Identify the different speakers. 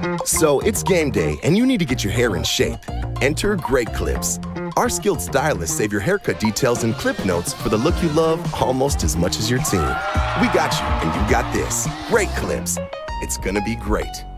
Speaker 1: So it's game day, and you need to get your hair in shape. Enter Great Clips. Our skilled stylists save your haircut details and clip notes for the look you love almost as much as your team. We got you, and you got this. Great Clips. It's gonna be great.